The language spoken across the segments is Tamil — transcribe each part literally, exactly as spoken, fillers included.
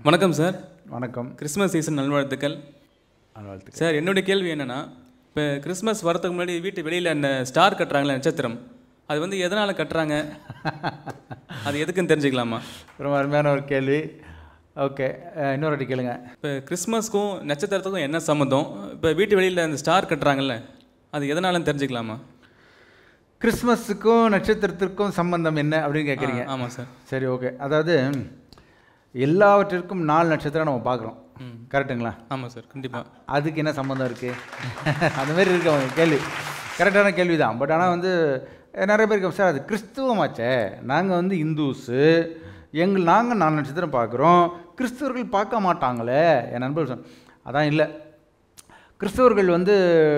வணக்கம் சார். வணக்கம். கிறிஸ்மஸ் சீசன் நல்வாழ்த்துக்கள். நல்வாழ்த்துக்கள் சார். என்னுடைய கேள்வி என்னென்னா, இப்போ கிறிஸ்மஸ் வரதுக்கு முன்னாடி வீட்டு வெளியில் அந்த ஸ்டார் கட்டுறாங்களே, நட்சத்திரம், அது வந்து எதனால் கட்டுறாங்க, அது எதுக்குன்னு தெரிஞ்சுக்கலாமா? ரொம்ப அருமையான ஒரு கேள்வி. ஓகே, இன்னொரு வாட்டி கேளுங்க. இப்போ கிறிஸ்மஸ்க்கும் நட்சத்திரத்துக்கும் என்ன சம்மந்தம்? இப்போ வீட்டு வெளியில் அந்த ஸ்டார் கட்டுறாங்கல்ல, அது எதனாலன்னு தெரிஞ்சுக்கலாமா? கிறிஸ்மஸுக்கும் நட்சத்திரத்திற்கும் சம்பந்தம் என்ன அப்படின்னு கேட்குறீங்க? ஆமாம் சார். சரி, ஓகே. அதாவது எல்லாவற்றிற்கும் நாலு நட்சத்திரம் நம்ம பார்க்குறோம், கரெக்டுங்களா? ஆமாம் சார், கண்டிப்பாக. அதுக்கு என்ன சம்மந்தம் இருக்குது? அந்தமாரி இருக்கு அவங்க கேள்வி. கரெக்டான கேள்வி தான். பட் ஆனால் வந்து நிறைய பேருக்கு சார் அது கிறிஸ்துவமாச்சே, நாங்கள் வந்து இந்துஸு, எங்கள் நாங்கள் நாலு நட்சத்திரம் பார்க்குறோம், கிறிஸ்தவர்கள் பார்க்க மாட்டாங்களே. என் நண்பர்கள் சொன்ன அதான் இல்லை. கிறிஸ்தவர்கள் வந்து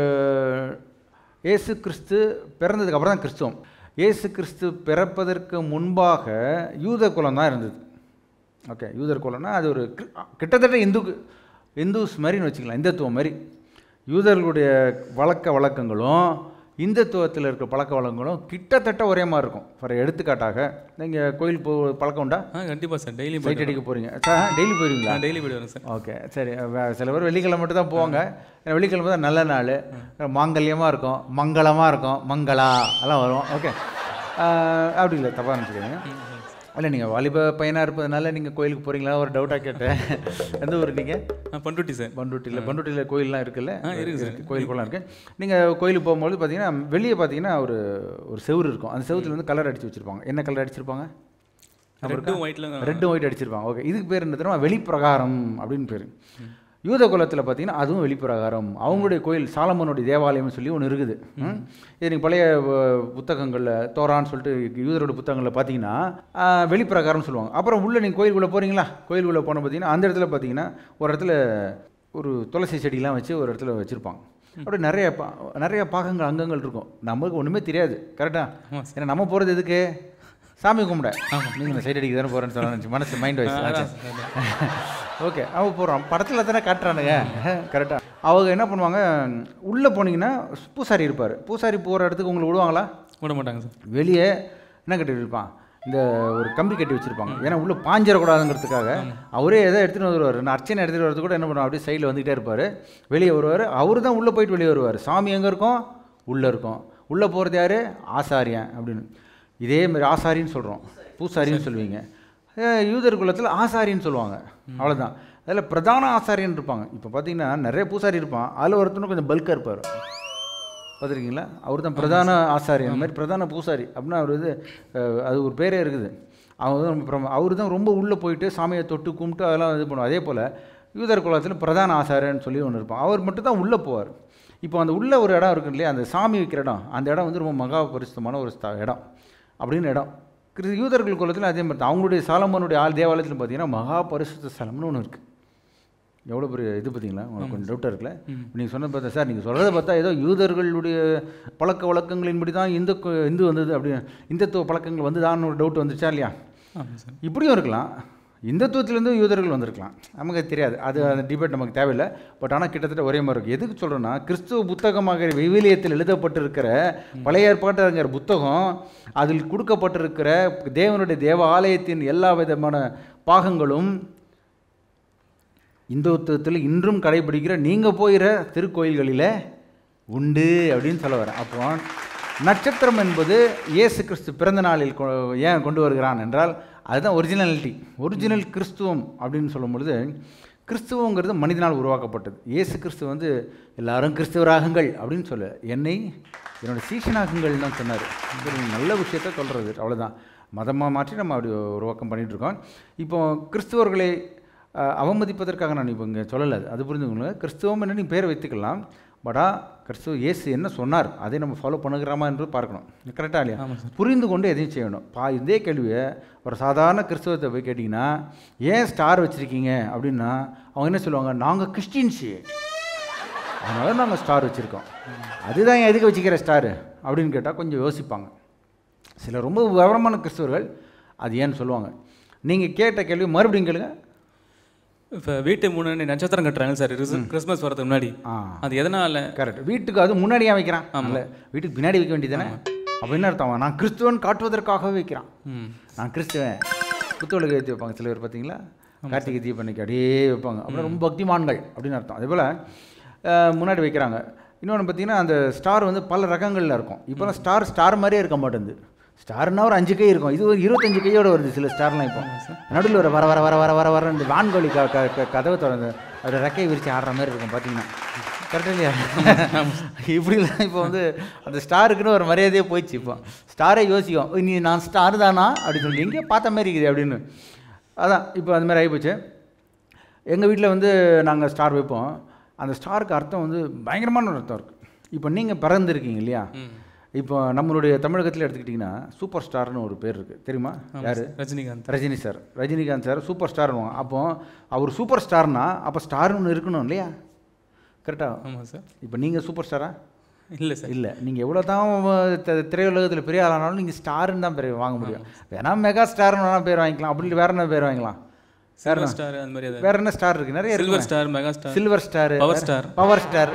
இயேசு கிறிஸ்து பிறந்ததுக்கு அப்புறம் தான் கிறிஸ்துவம். இயேசு கிறிஸ்து பிறப்பதற்கு முன்பாக யூத குலம் தான் இருந்தது. ஓகே, யூதர் குலம்னா அது ஒரு கிட்டத்தட்ட இந்து இந்துஸ் மாதிரின்னு வச்சுக்கலாம், இந்துத்துவம் மாதிரி. யூதர்களுடைய வழக்க வழக்கங்களும் இந்துத்துவத்தில் இருக்கிற பழக்க வழக்கங்களும் கிட்டத்தட்ட ஒரே மாதிரி இருக்கும். ஃபார் எடுத்துக்காட்டாக, நீங்கள் கோயில் போ பழக்கம் உண்டா? ஆ, கண்டிப்பாக சார். டெய்லி சைட் அடிக்க போகிறீங்க சார்? டெய்லி போயிருவீங்களா? டெய்லி போய்ட்டு வரேன் சார். ஓகே, சரி. சில பேர் வெள்ளிக்கிழமை மட்டும் தான் போவாங்க. வெள்ளிக்கிழமை தான் நல்ல நாள், மாங்கல்யமாக இருக்கும், மங்களமாக இருக்கும், மங்களா எல்லாம் வரும். ஓகே, அப்படி இல்லை, தப்பாக நினச்சிக்கோங்க. இல்லை, நீங்கள் வாலிப பையனாக இருப்பதுனால நீங்கள் கோயிலுக்கு போகிறீங்களா ஒரு டவுட்டாக கேட்டேன். எந்த ஊர் நீங்கள்? பண்ருட்டி சார். பண்ருட்டியில் பண்ருட்டியில் கோயிலெலாம் இருக்குல்ல? இருக்குது சார், கோயிலுக்குலாம் இருக்குது. நீங்கள் கோயிலுக்கு போகும்போது பார்த்தீங்கன்னா வெளியே பார்த்தீங்கன்னா ஒரு ஒரு செவுரு இருக்கும். அந்த செவுத்துல வந்து கலர் அடித்து வச்சுருப்பாங்க. என்ன கலர் அடிச்சிருப்பாங்க? ரெட்டும் ஒயிட்டில் ரெட்டும் ஒயிட் அடிச்சிருப்பாங்க. ஓகே, இதுக்கு பேர் என்ன தெரியுமா? வெளிப்பிரகாரம் அப்படின்னு பேர். யூத குலத்தில் பார்த்தீங்கன்னா அதுவும் வெளிப்பிரகாரம். அவங்களுடைய கோயில் சாலமோனுடைய தேவாலயம்னு சொல்லி ஒன்று இருக்குது. இது நீங்கள் பழைய புத்தகங்களில் தோரான்னு சொல்லிட்டு யூதரோட புத்தகங்களில் பார்த்தீங்கன்னா வெளிப்பிரகாரம்னு சொல்லுவாங்க. அப்புறம் உள்ளே நீங்கள் கோயிலுக்குள்ளே போகிறீங்களா? கோயிலுக்குள்ளே போன பார்த்தீங்கன்னா அந்த இடத்துல பார்த்தீங்கன்னா ஒரு இடத்துல ஒரு துளசி செடியெலாம் வச்சு ஒரு இடத்துல வச்சுருப்பாங்க. அப்படி நிறைய பா நிறைய பாகங்கள் அங்கங்கள் இருக்கும். நமக்கு ஒன்றுமே தெரியாது, கரெக்டாக? ஏன்னா நம்ம போகிறது எதுக்கு? சாமி கும்பிட. நீங்கள் சைட் அடிக்க தானே போகிறேன்னு சொல்ல மனசு மைண்ட் வைஸ். ஓகே, அவங்க போகிறோம் படத்தில் தானே காட்டுறானுங்க, கரெக்டாக. அவங்க என்ன பண்ணுவாங்க, உள்ளே போனீங்கன்னா பூசாரி இருப்பார். பூசாரி போகிற இடத்துக்கு உங்களை விடுவாங்களா? விட மாட்டாங்க சார். வெளியே என்ன கட்டி வச்சுருப்பான்? இந்த ஒரு கம்பி கட்டி வச்சுருப்பாங்க. ஏன்னா உள்ளே பாஞ்சிடக்கூடாதுங்கிறதுக்காக அவரே எதை எடுத்துகிட்டு வருவார். நான் அர்ச்சனை எடுத்துகிட்டு வரது கூட என்ன பண்ணுவோம், அப்படியே சைடில் வந்துகிட்டே இருப்பார். வெளியே வருவார். அவரு தான் உள்ளே போயிட்டு வெளியே வருவார். சாமி எங்கே இருக்கும்? உள்ளே இருக்கும். உள்ளே போகிறது யார்? ஆசாரியன் அப்படின்னு. இதே மாதிரி ஆசாரின்னு சொல்கிறோம், பூசாரின்னு சொல்லுவீங்க. யூதர் குலத்தில் ஆசாரின்னு சொல்லுவாங்க, அவ்வளோதான். அதில் பிரதான ஆசாரியன் இருப்பாங்க. இப்போ பார்த்தீங்கன்னா நிறைய பூசாரி இருப்பான், அதில் ஒருத்தனும் கொஞ்சம் பல்காக இருப்பார், பார்த்துருக்கீங்களா? அவர் தான் பிரதான ஆசாரியன். அந்த மாதிரி பிரதான பூசாரி அப்படின்னா அவர் இது அது ஒரு பேரே இருக்குது. அவர் தான் அவர் தான் ரொம்ப உள்ளே போயிட்டு சாமியை தொட்டு கும்பிட்டு அதெல்லாம் இது பண்ணுவார். அதே போல் யூதர் குலத்தில் பிரதான ஆசாரியன்னு சொல்லி ஒன்று இருப்பான். அவர் மட்டும் தான் உள்ளே போவார். இப்போ அந்த உள்ள ஒரு இடம் இருக்கு இல்லையா, அந்த சாமி வைக்கிற இடம், அந்த இடம் வந்து ரொம்ப மகா பரிசுத்தமான ஒரு இடம் அப்படின்னு இடம். கிறிஸ் யூதர்கள் குலத்தில் அதே மாதிரி தான். அவங்களுடைய சாலமோனுடைய ஆள் தேவாலயத்தில் பார்த்தீங்கன்னா மகா பரிசுத்த ஸ்தலம்னு ஒன்று இருக்குது. எவ்வளோ பெரிய இது பார்த்தீங்களா? உங்களுக்கு கொஞ்சம் டவுட்டாக இருக்குல்ல? நீங்கள் சொன்ன பார்த்தா சார், நீங்கள் சொல்கிறத பார்த்தா ஏதோ யூதர்களுடைய பழக்க வழக்கங்களின்படி தான் இந்து இந்து வந்தது அப்படின்னு, இந்துத்துவ பழக்கங்கள் வந்து தான் ஒரு டவுட் வந்துச்சா இல்லையா? இப்படியும் இருக்கலாம். இந்துத்துவத்திலேருந்து யூதர்கள் வந்திருக்கலாம், நமக்கு தெரியாது. அது அந்த டிபேட் நமக்கு தேவையில்லை. பட் ஆனால் கிட்டத்தட்ட ஒரே மாதிரி இருக்குது. எதுக்கு சொல்கிறேன்னா, கிறிஸ்துவ புத்தகமாக விவிலியத்தில் எழுதப்பட்டிருக்கிற பழைய ஏற்பாட்டுங்கிற புத்தகம், அதில் கொடுக்கப்பட்டிருக்கிற தேவனுடைய தேவ ஆலயத்தின் எல்லா விதமான பாகங்களும் இந்துத்துவத்தில் இன்றும் கடைபிடிக்கிற நீங்கள் போகிற திருக்கோயில்களில் உண்டு அப்படின்னு சொல்ல வரேன். அப்போ நட்சத்திரம் என்பது இயேசு கிறிஸ்து பிறந்த நாளில் ஏன் கொண்டு வருகிறான் என்றால் அதுதான் ஒரிஜினாலிட்டி. ஒரிஜினல் கிறிஸ்துவம் அப்படின்னு சொல்லும் பொழுது, கிறிஸ்துவங்கிறது மனிதனால் உருவாக்கப்பட்டது. இயேசு கிறிஸ்து வந்து எல்லாரும் கிறிஸ்துவராகுங்கள் அப்படின்னு சொல்ல, என்னை என்னோட சீஷனாகுங்கள் தான் சொன்னார். நல்ல விஷயத்த சொல்கிறது, அவ்வளோதான். மதமாக மாற்றி நம்ம அப்படி உருவாக்கம் பண்ணிகிட்ருக்கோம். இப்போ கிறிஸ்துவர்களை அவமதிப்பதற்காக நான் இப்போ இங்கே சொல்லலை, அது புரிஞ்சுக்கோங்க. கிறிஸ்துவம் என்ன நீ பேரை வைத்துக்கலாம், படா கிறிஸ்துவ இயேசு என்ன சொன்னார் அதை நம்ம ஃபாலோ பண்ணுகிறோமா என்று பார்க்கணும், கரெக்டாக இல்லையா? புரிந்து கொண்டு எதையும் செய்யணும். பா இதே கேள்வியை ஒரு சாதாரண கிறிஸ்துவத்தை போய் கேட்டிங்கன்னா, ஏன் ஸ்டார் வச்சுருக்கீங்க அப்படின்னா அவங்க என்ன சொல்லுவாங்க, நாங்கள் கிறிஸ்டின்ஸு அதனால நாங்கள் ஸ்டார் வச்சுருக்கோம், அதுதான் ஏன் எதுக்கு வச்சுக்கிற ஸ்டாரு அப்படின்னு கேட்டால் கொஞ்சம் யோசிப்பாங்க. சில ரொம்ப விவரமான கிறிஸ்தவர்கள் அது ஏன்னு சொல்லுவாங்க. நீங்கள் கேட்ட கேள்வி மறுபடியும் கேளுங்க. இப்போ வீட்டு முன்னாடி நட்சத்திரம் கட்டுறாங்க சார், கிறிஸ்மஸ் வரதுக்கு முன்னாடி, அது எதனால்? கரெக்ட், வீட்டுக்கு அது முன்னாடியே வைக்கிறான். ஆமாம், வீட்டுக்கு பின்னாடி வைக்க வேண்டியதானே. அப்போ என்ன அர்த்தம், நான் கிறிஸ்துவன் காட்டுவதற்காகவே வைக்கிறான். நான் கிறிஸ்துவன் புத்தோலுக்கு ஏற்றி வைப்பாங்க சில பேர், பார்த்தீங்களா? கார்த்திகை தீபம் அன்னைக்கு அப்படியே வைப்பாங்க. அப்புறம் ரொம்ப பக்திமான்கள் அப்படின்னு அர்த்தம். அதே போல் முன்னாடி வைக்கிறாங்க. இன்னொன்று பார்த்தீங்கன்னா அந்த ஸ்டார் வந்து பல ரகங்களில் இருக்கும். இப்போலாம் ஸ்டார் ஸ்டார் மாதிரியே இருக்க மாட்டேங்குது. ஸ்டார்னா ஒரு அஞ்சு கை இருக்கும், இது ஒரு இருபத்தஞ்சு கையோடு வருது சில ஸ்டார்லாம். இப்போ நடுவில் ஒரு வர வர வர வர வர வர இந்த வான்கோழி க க கதவை திறந்து அதோட ரெக்கையை விரிச்சு ஆடுற மாதிரி இருக்கும் பார்த்தீங்கன்னா. கரெக்டாக இல்லையா? இப்படிலாம் இப்போ வந்து அந்த ஸ்டாருக்குன்னு ஒரு மரியாதையே போயிடுச்சு. இப்போ ஸ்டாரே யோசிக்கும், நீ நான் ஸ்டார் தானா அப்படின்னு சொல்லி எங்கேயோ பார்த்த மாதிரி இருக்குது அப்படின்னு. அதான் இப்போ அந்த மாதிரி ஆகிப்போச்சு. எங்கள் வீட்டில் வந்து நாங்கள் ஸ்டார் வைப்போம். அந்த ஸ்டாருக்கு அர்த்தம் வந்து பயங்கரமான ஒரு அர்த்தம் இருக்குது. இப்போ நீங்கள் பிறந்திருக்கீங்க இல்லையா? இப்போ நம்மளுடைய தமிழகத்தில் எடுத்துக்கிட்டிங்கன்னா சூப்பர் ஸ்டார்னு ஒரு பேர் இருக்குது, தெரியுமா? யார்? Rajinikanth. Rajini sir. Rajinikanth sir super ஸ்டார்னுவாங்க. அப்போ அவர் சூப்பர் ஸ்டார்னா அப்போ ஸ்டார்னு ஒன்று இருக்கணும் இல்லையா? கரெக்டாக? ஆமாம் சார். இப்போ நீங்கள் சூப்பர் ஸ்டாரா? இல்லை சார். இல்லை, நீங்கள் எவ்வளோ தான் திரையுலகத்தில் பெரிய ஆளானாலும் நீங்கள் ஸ்டாருன்னு தான் பேர் வாங்க முடியும். வேணா மெகா ஸ்டார்னு வேணா பேர் வாங்கிக்கலாம், அப்படி வேற என்ன பேர் வாங்கிக்கலாம்? சில்வர் ஸ்டார் அந்த மாதிரி வேற என்ன ஸ்டார் இருக்குது? நிறைய silver star, mega star, silver star, power star, power star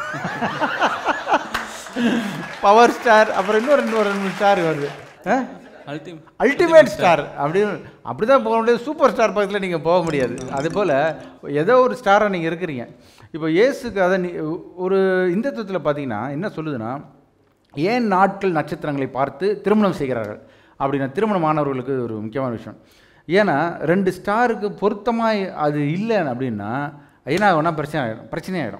power star, அப்புறம் இன்னொரு இன்னொரு ஸ்டார் வருது, அல்டிமேட் ஸ்டார். அப்படின்னு அப்படி தான் போக முடியாது. சூப்பர் ஸ்டார் பக்கத்தில் நீங்கள் போக முடியாது. அதுபோல் ஏதோ ஒரு ஸ்டாராக நீங்கள் இருக்கிறீங்க. இப்போ இயேசுக்கு அதை நீ ஒரு இந்துத்துவத்தில் பார்த்தீங்கன்னா என்ன சொல்லுதுன்னா, ஏன் நாட்கள் நட்சத்திரங்களை பார்த்து திருமணம் செய்கிறார்கள் அப்படின்னா, திருமணமானவர்களுக்கு ஒரு முக்கியமான விஷயம். ஏன்னா ரெண்டு ஸ்டாருக்கு பொருத்தமாக அது இல்லை அப்படின்னா என்ன ஆகும்னா பிரச்சனை ஆகிடும், பிரச்சனை ஆகிடும்.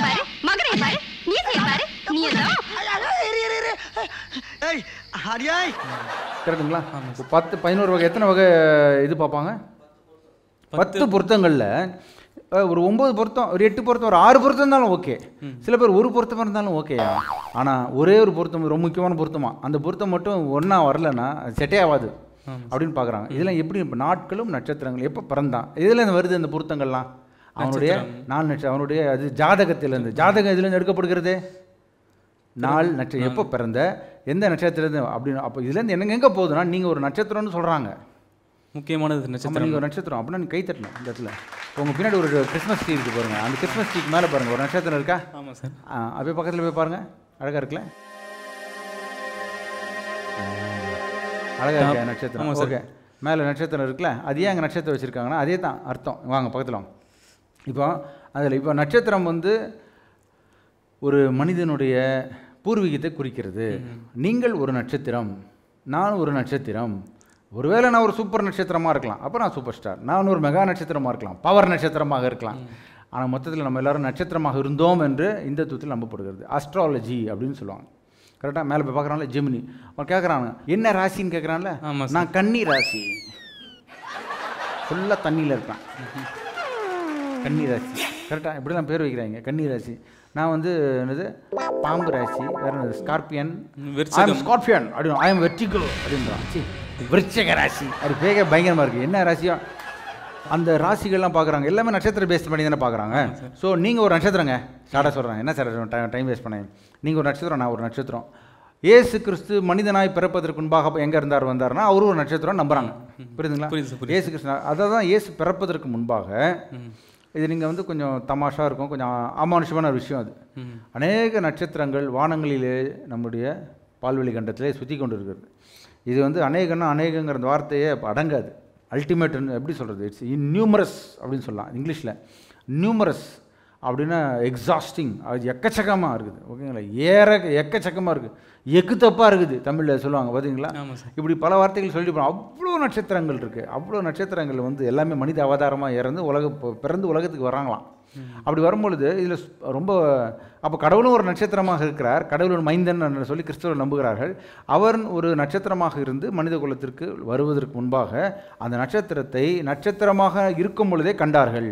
கரெக்டுங்களா? பத்து பதினோரு வகை எத்தனை வகை இது பார்ப்பாங்க? பத்து பொருத்தங்களில் ஒரு ஒம்பது பொருத்தம், ஒரு எட்டு பொருத்தம், ஒரு ஆறு பொருத்தம் இருந்தாலும் ஓகே. சில பேர் ஒரு பொருத்தமாக இருந்தாலும் ஓகே. ஆனால் ஒரே ஒரு பொருத்தம் ரொம்ப முக்கியமான பொருத்தமா, அந்த பொருத்தம் மட்டும் ஒன்றா வரலன்னா செட்டே ஆகாது அப்படின்னு பார்க்குறாங்க. இதெல்லாம் எப்படி? இப்போ நாட்களும் நட்சத்திரங்கள் எப்போ பிறந்தான், இதில் வருது அந்த பொருத்தங்கள்லாம் அவனுடைய நாள் நட்சத்திரம், அவனுடைய அது ஜாதகத்திலேருந்து. ஜாதகம் இதுலேருந்து எடுக்கப்படுகிறது நாள் நட்சத்திரம், எப்போ பிறந்த எந்த நட்சத்திரத்து அப்படின்னு. அப்போ இதுலேருந்து என்னங்க எங்கே போகுதுன்னா, நீங்கள் ஒரு நட்சத்திரம்னு சொல்கிறாங்க, முக்கியமானது நட்சத்திரம். நீங்கள் ஒரு நட்சத்திரம் அப்படின்னா நீங்கள் கை தட்டணும். இந்த இடத்துல உங்கள் பின்னாடி ஒரு கிறிஸ்மஸ் ட்ரீ இருக்குது பாருங்கள், அந்த கிறிஸ்மஸ் ட்ரீக்கு மேலே பாருங்கள் ஒரு நட்சத்திரம் இருக்கா? ஆமாம் சார். ஆ அப்படியே பக்கத்தில் போய் பாருங்கள், அழகாக இருக்குல்ல? அழகாக இருக்க நட்சத்திரம். ஓகே, மேலே நட்சத்திரம் இருக்குல்ல, அது ஏன் அங்கே நட்சத்திரம் வச்சுருக்காங்கன்னா அதே தான் அர்த்தம். வாங்க பக்கத்தில் வாங்க. இப்போ அதில் இப்போ நட்சத்திரம் வந்து ஒரு மனிதனுடைய பூர்வீகத்தை குறிக்கிறது. நீங்கள் ஒரு நட்சத்திரம், நான் ஒரு நட்சத்திரம். ஒருவேளை நான் ஒரு சூப்பர் நட்சத்திரமாக இருக்கலாம், அப்போ நான் சூப்பர் ஸ்டார். நான் ஒரு மெகா நட்சத்திரமாக இருக்கலாம், பவர் நட்சத்திரமாக இருக்கலாம். ஆனால் மொத்தத்தில் நம்ம எல்லோரும் நட்சத்திரமாக இருந்தோம் என்று இந்துத்துவத்தில் நம்பப்படுகிறது. அஸ்ட்ராலஜி அப்படின்னு சொல்லுவாங்க. கரெக்டாக மேலே போய் பார்க்குறாங்களே ஜெமினி, அவன் கேட்குறாங்க என்ன ராசின்னு கேட்குறான்ல, நான் கன்னி ராசி, ஃபுல்லாக தண்ணியில் இருப்பேன், கன்னி ராசி. கரெக்டாக இப்படிலாம் பேர் வைக்கிறாங்க, கன்னி ராசி. நான் வந்து என்னது பாம்பு ராசி, வேற என்னது ஸ்கார்பியன், ஸ்கார்பியன் அப்படின்னு, ஐ எம் வெர்டிகல் அப்படின்றான். சி விருச்சிக ராசி, அது பேக பயங்கரமாக இருக்குது. என்ன ராசியோ அந்த ராசிகள்லாம் பார்க்குறாங்க, எல்லாமே நட்சத்திரம் பேஸ்ட் பண்ணி தானே பார்க்குறாங்க. ஸோ நீங்கள் ஒரு நட்சத்திரங்க ஸ்டார்ட்டாக சொல்கிறாங்க, என்ன சார் டைம் வேஸ்ட் பண்ணேன், நீங்கள் ஒரு நட்சத்திரம், நான் ஒரு நட்சத்திரம். ஏசு கிறிஸ்து மனிதனாய் பிறப்பதற்கு முன்பாக எங்கே இருந்தார் வந்தார்னா அவரும் ஒரு நட்சத்திரம் நம்புகிறாங்க. புரியுதுங்களா? ஏசு கிறிஸ்து அதை தான் ஏசு பிறப்பதற்கு முன்பாக. இது நீங்கள் வந்து கொஞ்சம் தமாஷாக இருக்கும், கொஞ்சம் அமானுஷமான ஒரு விஷயம். அது அநேக நட்சத்திரங்கள் வானங்களிலே நம்முடைய பால்வெளி கண்டத்திலே சுற்றி கொண்டு இருக்கிறது. இது வந்து அநேகன்னா அநேகங்கிற அந்த வார்த்தையே அடங்காது. அல்டிமேட்னு எப்படி சொல்கிறது, இட்ஸ் நியூமரஸ் அப்படின்னு சொல்லலாம் இங்கிலீஷில். நியூமரஸ் அப்படின்னா எக்ஸாஸ்டிங், அது எக்கச்சக்கமாக இருக்குது. ஓகேங்களா? ஏற எக்கச்சக்கமாக இருக்குது, எக்கு தப்பாக இருக்குது தமிழில் சொல்லுவாங்க பார்த்தீங்களா? இப்படி பல வார்த்தைகள் சொல்லி போகிறோம். அவ்வளோ நட்சத்திரங்கள் இருக்குது. அவ்வளோ நட்சத்திரங்கள் வந்து எல்லாமே மனித அவதாரமாக இறந்து உலக பிறந்து உலகத்துக்கு வராங்களாம். அப்படி வரும்பொழுது இதில் ரொம்ப அப்போ கடவுளும் ஒரு நட்சத்திரமாக இருக்கிறார், கடவுள் மைந்தன் சொல்லி கிறிஸ்தவர்கள் நம்புகிறார்கள். அவர் ஒரு நட்சத்திரமாக இருந்து மனித குலத்திற்கு வருவதற்கு முன்பாக அந்த நட்சத்திரத்தை நட்சத்திரமாக இருக்கும் பொழுதே கண்டார்கள்.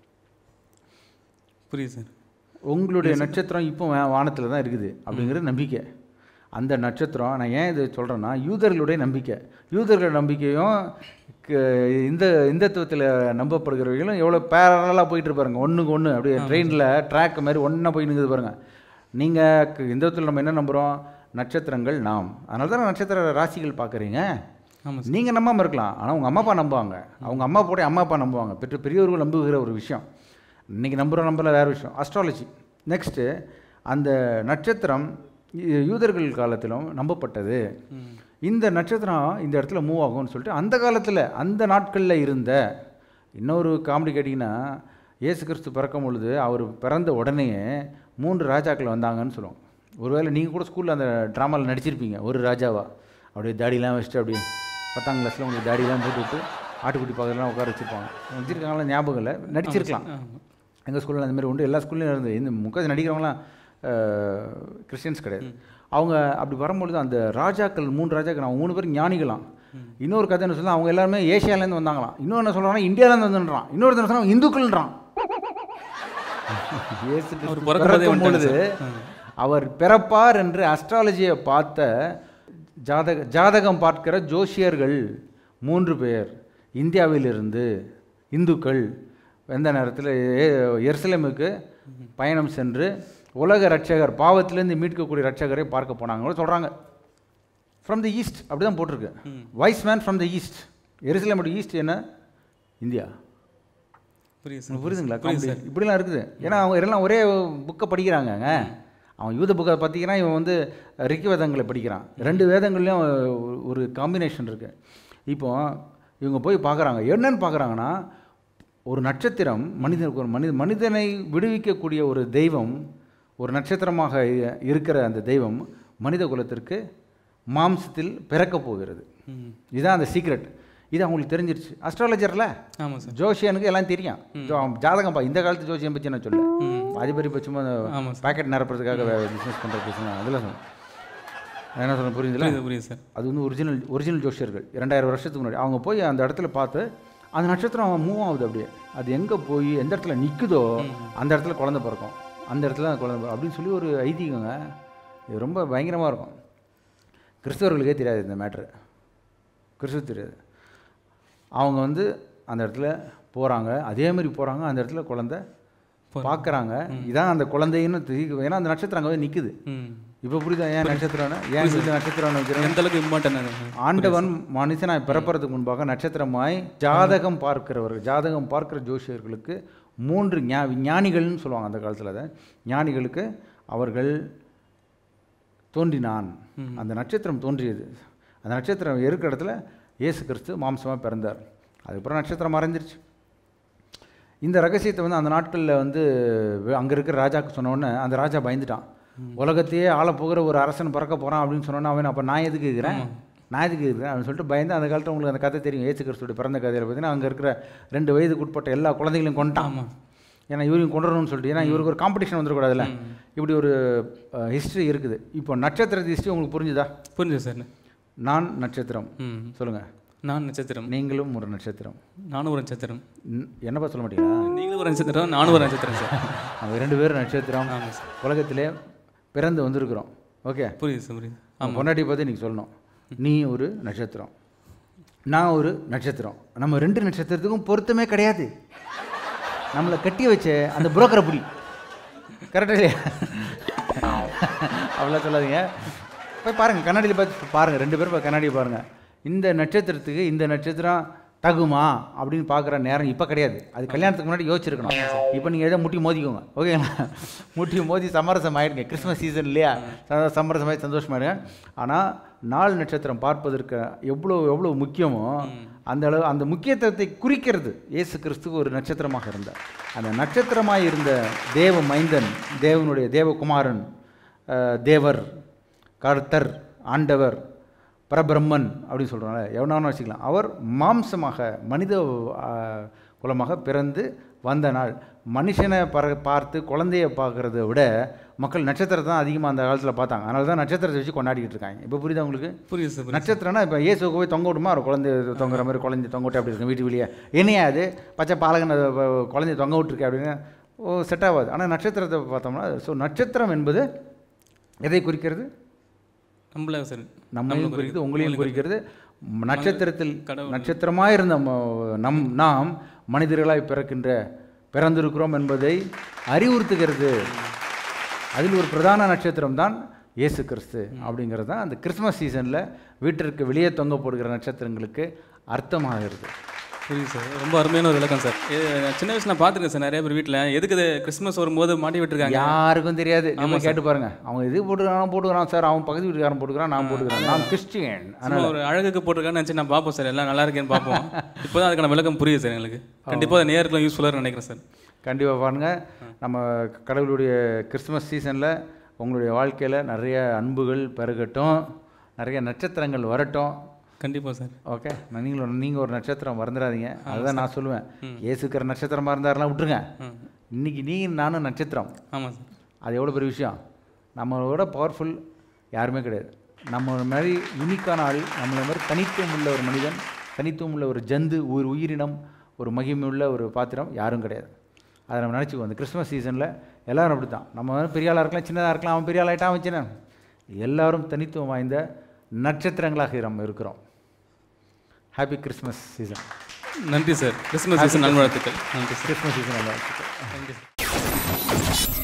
புரியுது சார். உங்களுடைய நட்சத்திரம் இப்போ வானத்தில் தான் இருக்குது அப்படிங்கிறது நம்பிக்கை. அந்த நட்சத்திரம் நான் ஏன் இது சொல்கிறேன்னா, யூதர்களுடைய நம்பிக்கை. யூதர்கள் நம்பிக்கையும் இந்த இந்துத்துவத்தில் நம்பப்படுகிறவர்களும் எவ்வளோ பேரலாக போயிட்டு இருப்பாருங்க, ஒன்றுக்கு ஒன்று அப்படியே ட்ரெயினில் ட்ராக் மாதிரி ஒன்றா போய் நிற்குது பாருங்கள். நீங்கள் இந்துத்துவத்தில் நம்ம என்ன நம்புகிறோம்? நட்சத்திரங்கள் நாம். அதனால தான் நட்சத்திர ராசிகள் பார்க்குறீங்க. நீங்கள் நம்பாமல் இருக்கலாம், ஆனால் உங்கள் அம்மா அப்பா நம்புவாங்க, அவங்க அம்மா போட அம்மா அப்பா நம்புவாங்க. பெற்ற பெரியவர்கள் நம்புகிற ஒரு விஷயம். இன்றைக்கி நம்புகிற நம்பல வேறு விஷயம், அஸ்ட்ராலஜி. நெக்ஸ்ட்டு அந்த நட்சத்திரம் யூதர்கள் காலத்திலும் நம்பப்பட்டது. இந்த நட்சத்திரம் இந்த இடத்துல மூவ் ஆகும்னு சொல்லிட்டு அந்த காலத்தில் அந்த நாட்களில் இருந்த இன்னொரு காமெடி கேட்டிங்கன்னா, இயேசு கிறிஸ்து பிறக்கும் பொழுது அவர் பிறந்த உடனேயே மூன்று ராஜாக்கள் வந்தாங்கன்னு சொல்லுவோம். ஒருவேளை நீங்கள் கூட ஸ்கூலில் அந்த ட்ராமாவில் நடிச்சிருப்பீங்க. ஒரு ராஜாவா அப்படியே தாடிலாம் வச்சுட்டு அப்படியே பத்தாம் கிளாஸில் உங்களுக்கு தாடிலாம் போட்டு விட்டு ஆட்டுக்குட்டி பக்கத்துலாம் உட்கார வச்சுருப்பாங்க. வச்சுருக்காங்களா ஞாபகம் இல்லை, நடிச்சிருக்கலாம். எங்கள் ஸ்கூலில் அந்த மாதிரி உண்டு, எல்லா ஸ்கூல்லையும் இருந்தது. இந்த முக்கால்வாசி நடிக்கிறவங்களாம் கிறிஸ்டியன்ஸ் கிடையாது. அவங்க அப்படி வரும்பொழுது அந்த ராஜாக்கள் மூன்று ராஜாக்கள் அவங்க மூணு பேர் ஞானிகளாம். இன்னொரு கதை என்ன சொல்ல, அவங்க எல்லாருமே ஏசியாவிலேருந்து வந்தாங்களாம். இன்னொரு என்ன சொல்கிறாங்கன்னா இந்தியாவிலேருந்து வந்துன்றான். இன்னொரு என்ன சொன்னால் இந்துக்கள்ன்றான். பிறக்கும் பொழுது அவர் பிறப்பார் என்று அஸ்ட்ராலஜியை பார்த்த ஜாதக ஜாதகம் பார்க்கிற ஜோசியர்கள் மூன்று பேர் இந்தியாவிலிருந்து இந்துக்கள் எந்த நேரத்தில் எருசலேமுக்கு பயணம் சென்று உலக ரட்சகர் பாவத்திலேருந்து மீட்கக்கூடிய ரட்சகரை பார்க்க போனாங்க சொல்கிறாங்க. ஃப்ரம் தி ஈஸ்ட் அப்படி தான் போட்டிருக்கு. Wise man from the east. எருசலேமோட ஈஸ்ட் என்ன? இந்தியா. புரியுதுங்களா? இப்படிலாம் இருக்குது. ஏன்னா அவங்க எல்லாம் ஒரே புக்கை படிக்கிறாங்கங்க. அவன் யூத புக்கை பார்த்தீங்கன்னா இவன் வந்து ரிக்கி வேதங்களை படிக்கிறான். ரெண்டு வேதங்கள்லேயும் ஒரு காம்பினேஷன் இருக்குது. இப்போ இவங்க போய் பார்க்குறாங்க, என்னன்னு பார்க்குறாங்கன்னா ஒரு நட்சத்திரம் மனிதனுக்கு ஒரு மனித மனிதனை விடுவிக்கக்கூடிய ஒரு தெய்வம், ஒரு நட்சத்திரமாக இருக்கிற அந்த தெய்வம் மனித குலத்திற்கு மாம்சத்தில் பிறக்கப் போகிறது. இதுதான் அந்த சீக்ரெட். இது அவங்களுக்கு தெரிஞ்சிருச்சு. அஸ்ட்ராலஜரில் ஆமாம் சார், ஜோசியனுக்கு எல்லாம் தெரியும். ஜாதகம் பா இந்த காலத்து ஜோசியம் பற்றி நான் சொல்ல அதிபரி பட்சமா பேக்கெட் நிரப்புறதுக்காக பிஸ்னஸ் பண்ணுற பிஸ்னஸ் அதெல்லாம் சொல்ல என்ன சொல்ல புரியுதுல? புரியுது சார். அது வந்து ஒரிஜினல் ஒரிஜினல் ஜோசியர்கள் இரண்டாயிரம் வருஷத்துக்கு முன்னாடி அவங்க போய் அந்த இடத்துல பார்த்து அந்த நட்சத்திரம் அவன் மூவ் ஆகுது. அப்படியே அது எங்கே போய் எந்த இடத்துல நிற்குதோ அந்த இடத்துல குழந்தை பிறக்கும், அந்த இடத்துல குழந்தை பிறக்கும் அப்படின்னு சொல்லி ஒரு ஐதீகங்க. இது ரொம்ப பயங்கரமாக இருக்கும். கிறிஸ்தவர்களுக்கே தெரியாது இந்த மேட்ரு, கிறிஸ்துவ தெரியாது. அவங்க வந்து அந்த இடத்துல போகிறாங்க, அதே மாதிரி போகிறாங்க, அந்த இடத்துல குழந்தை பார்க்குறாங்க. இதான் அந்த குழந்தைன்னு தெரியும். ஏன்னா அந்த நட்சத்திரம் அங்கே வந்து நிற்குது. இப்போ புரியுதா ஏன் நட்சத்திரம்னா? ஏன் இந்த நட்சத்திரம் வைக்கிறேன்? எந்த அளவுக்கு இம்பார்ட்டன். ஆண்டவன் மனுஷனாய் பிறப்பறதுக்கு முன்பாக நட்சத்திரமாய் ஜாதகம் பார்க்கிறவர்கள், ஜாதகம் பார்க்கிற ஜோசியர்களுக்கு மூன்று ஞா ஞானிகள்னு சொல்லுவாங்க அந்த காலத்தில். அதை ஞானிகளுக்கு அவர்கள் தோன்றினான், அந்த நட்சத்திரம் தோன்றியது. அந்த நட்சத்திரம் இருக்கிற இடத்துல இயேசு கிறிஸ்து மாம்சமாக பிறந்தார். அதுக்கப்புறம் நட்சத்திரம் மறைஞ்சிருச்சு. இந்த ரகசியத்தை வந்து அந்த நாட்களில் வந்து அங்கே இருக்கிற ராஜாவுக்கு சொன்னோன்னே அந்த ராஜா பயந்துட்டான். உலகத்தையே ஆள போகிற ஒரு அரசன் பிறக்க போகிறான் அப்படின்னு சொன்னோன்னா அவன் அப்போ நான் எதுக்கு இருக்கிறேன் நான் எதுக்கு இருக்கிறேன் அப்படின்னு சொல்லிட்டு பயந்து அந்த காலத்தில் உங்களுக்கு அந்த கதை தெரியும். இயேசு கிறிஸ்துவோட பிறந்த கதையில் பார்த்தீங்கன்னா அங்கே இருக்கிற ரெண்டு வயதுக்கு உட்பட்ட எல்லா குழந்தைகளையும் கொண்டான். ஏன்னா இவரையும் கொண்டுறணும்னு சொல்லிட்டு, ஏன்னா இவருக்கு ஒரு காம்படிஷன் வந்துடக்கூடாதுல்ல. இப்படி ஒரு ஹிஸ்ட்ரி இருக்குது. இப்போ நட்சத்திரத்து ஹிஸ்ட்ரி உங்களுக்கு புரிஞ்சுதா? புரிஞ்சுது சார். நான் நட்சத்திரம் சொல்லுங்கள். நான் நட்சத்திரம். நீங்களும் ஒரு நட்சத்திரம். நானும் ஒரு நட்சத்திரம். என்னப்பா சொல்ல மாட்டீங்களா? நீங்களும் ஒரு நட்சத்திரம், நானும் ஒரு நட்சத்திரம் சார். நம்ம ரெண்டு பேரும் நட்சத்திரம். உலகத்திலே பிறந்து வந்திருக்கிறோம். ஓகே, புரியுது சார், புரியுது. ஆமாம், பொன்னாட்டி பார்த்து நீங்கள் சொல்லணும், நீ ஒரு நட்சத்திரம், நான் ஒரு நட்சத்திரம். நம்ம ரெண்டு நட்சத்திரத்துக்கும் பொருத்தமே கிடையாது. நம்மளை கட்டி வச்ச அந்த புரோக்கரை பிடி. கரெக்டாக இல்லையா? அவ்வளோ சொல்லாதீங்க. போய் பாருங்கள், கண்ணாடியில் பார்த்து பாருங்கள், ரெண்டு பேரும் கண்ணாடியை பாருங்கள். இந்த நட்சத்திரத்துக்கு இந்த நட்சத்திரம் தகுமா அப்படின்னு பார்க்குற நேரம் இப்போ கிடையாது. அது கல்யாணத்துக்கு முன்னாடி யோசிச்சிருக்கணும். இப்போ நீங்கள் எதோ முட்டி மோதிக்கோங்க, ஓகேங்களா? முட்டி மோதி சமரசம் ஆகிடுங்க. கிறிஸ்மஸ் சீசன் இல்லையா, சமரசமாகி சந்தோஷமாயிடுங்க. ஆனால் நாலு நட்சத்திரம் பார்ப்பதற்கு எவ்வளோ எவ்வளோ முக்கியமோ அந்த அளவு அந்த முக்கியத்துவத்தை குறிக்கிறது இயேசு கிறிஸ்துக்கு ஒரு நட்சத்திரமாக இருந்தார். அந்த நட்சத்திரமாக இருந்த தேவ மைந்தன், தேவனுடைய தேவகுமாரன், தேவர், கர்த்தர், ஆண்டவர், பரபிரம்மன் அப்படின்னு சொல்கிறாங்க, எவனாலும் வச்சுக்கலாம். அவர் மாம்சமாக மனித குலமாக பிறந்து வந்த நாள். மனுஷனை பற பார்த்து குழந்தைய பார்க்குறத விட மக்கள் நட்சத்திரத்தை தான் அதிகமாக அந்த காலத்தில் பார்த்தாங்க. அதனால தான் நட்சத்திரத்தை வச்சு கொண்டாடிக்கிட்டு இருக்காங்க. இப்போ புரியுதா உங்களுக்கு? புரியுது. நட்சத்திரம்னா இப்போ இயேசுக்கு போய் தொங்க விடுமா, ஒரு குழந்தை தொங்குற மாதிரி குழந்தை தொங்க விட்டு அப்படி இருக்கும் வீட்டு வெளியே. என்னையா அது பச்சை பாலகனை குழந்தைய தொங்க விட்டுருக்கு அப்படின்னு ஓ செட் ஆகாது. ஆனால் நட்சத்திரத்தை பார்த்தோம்னா, ஸோ நட்சத்திரம் என்பது எதை குறிக்கிறது? நம்மள சார், நம்மளையும் குறிக்கிறது, உங்களையும் குறிக்கிறது. நட்சத்திரத்தில் நட்சத்திரமாக இருந்த நம் நாம் மனிதர்களாய் பிறக்கின்ற பிறந்திருக்கிறோம் என்பதை அறிவுறுத்துகிறது. அதில் ஒரு பிரதான நட்சத்திரம் தான் இயேசு கிறிஸ்து அப்படிங்கிறது தான் அந்த கிறிஸ்மஸ் சீசனில் வீட்டிற்கு வெளியே தொங்க போடுகிற நட்சத்திரங்களுக்கு அர்த்தமாகிறது. புரியுது சார். ரொம்ப அருமையான ஒரு விளக்கம் சார். இது நான் சின்ன வயசுல நான் பார்த்துருக்கேன் சார் நிறைய பேர் வீட்டில் எதுக்கு இது கிறிஸ்மஸ் வரும்போது மாட்டி விட்டுருக்காங்க. யாருக்கும் தெரியாது. நம்ம கேட்டு பாருங்க, அவங்க இது போட்டுக்கிறான் போட்டுக்கிறான் சார், அவன் பக்கத்து வீட்டுக்காரன் போட்டுக்கிறான், நான் போட்டுக்கிறேன், நான் கிறிஸ்டியன். ஆனால் ஒரு அழகுக்கு போட்டிருக்கான்னு நினச்சி நான் பார்ப்போம் சார், எல்லாம் நல்லா இருக்கேன்னு பார்ப்போம். இப்போ தான் அதுக்கான விளக்கம் புரியுது சார் எங்களுக்கு. கண்டிப்பாக அது நேருக்குலாம் யூஸ்ஃபுல்லாக நினைக்கிறேன் சார். கண்டிப்பாக பாருங்கள், நம்ம கடவுளுடைய கிறிஸ்மஸ் சீசனில் உங்களுடைய வாழ்க்கையில் நிறைய அன்புகள் பெருகட்டும், நிறைய நட்சத்திரங்கள் வரட்டும். கண்டிப்பாக சார். ஓகே, நீங்களும் நீங்கள் ஒரு நட்சத்திரம் மறந்துடாதீங்க. அதுதான் நான் சொல்லுவேன். ஏசுக்கிற நட்சத்திரமாக இருந்தாரெலாம் விட்டுருங்க. இன்றைக்கி நீங்கள் நானும் நட்சத்திரம். ஆமாம் சார். அது எவ்வளோ பெரிய விஷயம். நம்மளோட பவர்ஃபுல் யாருமே கிடையாது. நம்ம மாதிரி யூனிக்கான ஆள், நம்மளை மாதிரி தனித்துவம் உள்ள ஒரு மனிதன், தனித்துவம் உள்ள ஒரு ஜந்து, ஒரு உயிரினம், ஒரு மகிமை உள்ள ஒரு பாத்திரம் யாரும் கிடையாது. அதை நம்ம நினச்சிக்குவோம். அந்த கிறிஸ்மஸ் சீசனில் எல்லோரும் அப்படி தான். நம்ம வந்து பெரிய ஆளாக இருக்கலாம், சின்னதாக இருக்கலாம், அவன் பெரிய ஆளாகிட்டான் அவன் சின்ன, எல்லோரும் தனித்துவம் வாய்ந்த நட்சத்திரங்களாக நம்ம இருக்கிறோம். Happy Christmas season. நன்றி சார். கிறிஸ்மஸ் சீசன் நல்வாழ்த்துக்கள். நன்றி சார். கிறிஸ்மஸ் சீசன் நல்வாழ்த்துக்கள். நன்றி சார்.